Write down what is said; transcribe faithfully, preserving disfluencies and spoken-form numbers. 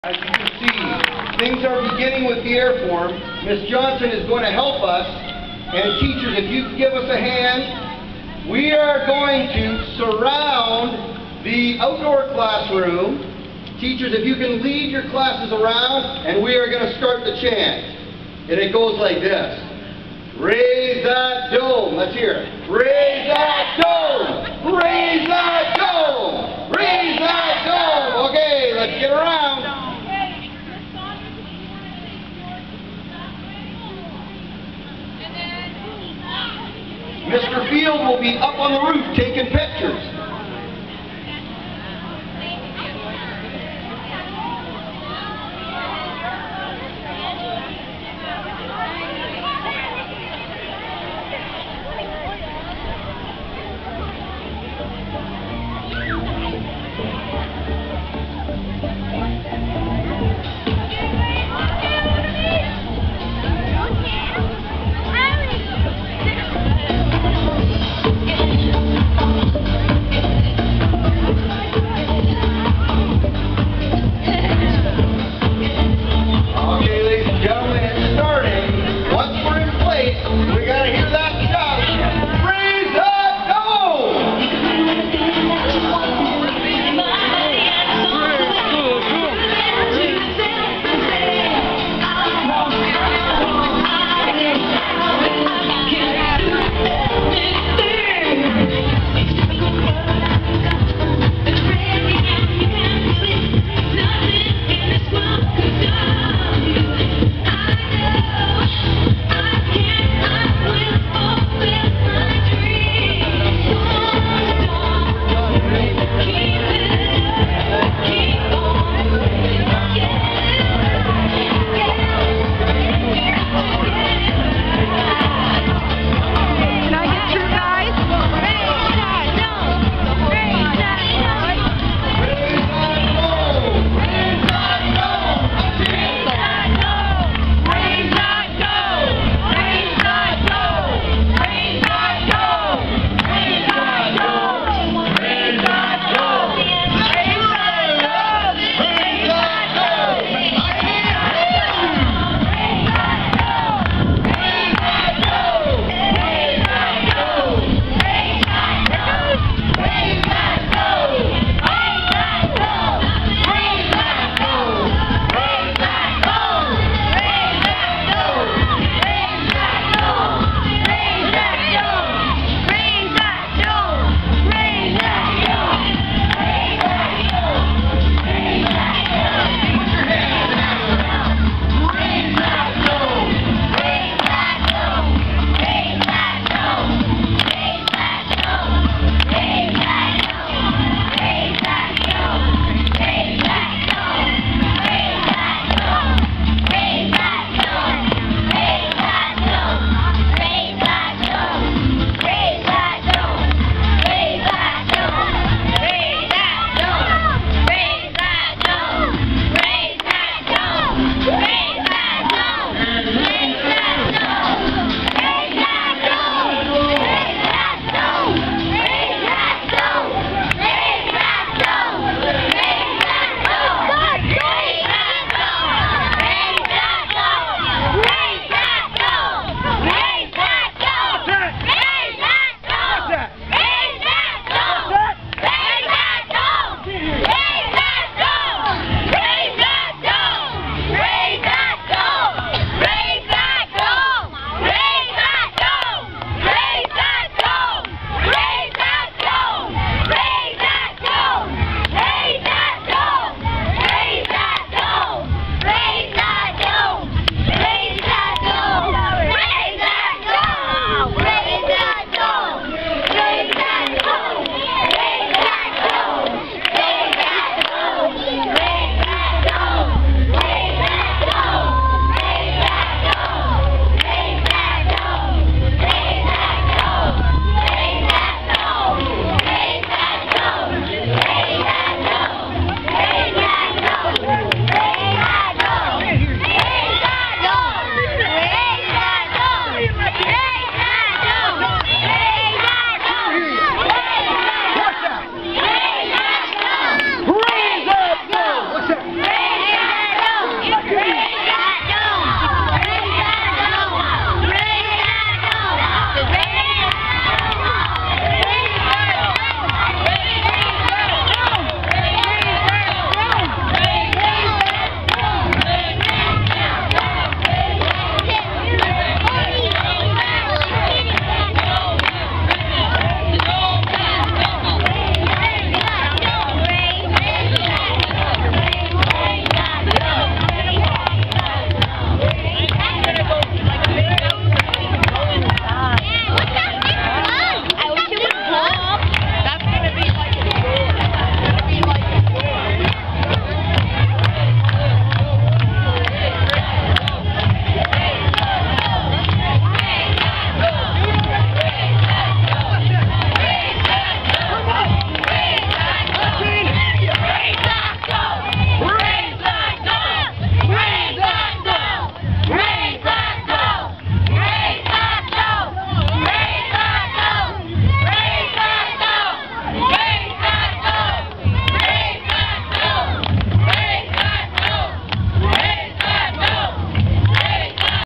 As you can see, things are beginning with the air form. Miz Johnson is going to help us. And teachers, if you give us a hand, we are going to surround the outdoor classroom. Teachers, if you can lead your classes around, and we are going to start the chant. And it goes like this. Raise that dome. Let's hear it. Raise that dome. Raise that dome. Raise that dome. Okay, let's get around. Mister Field will be up on the roof taking pictures.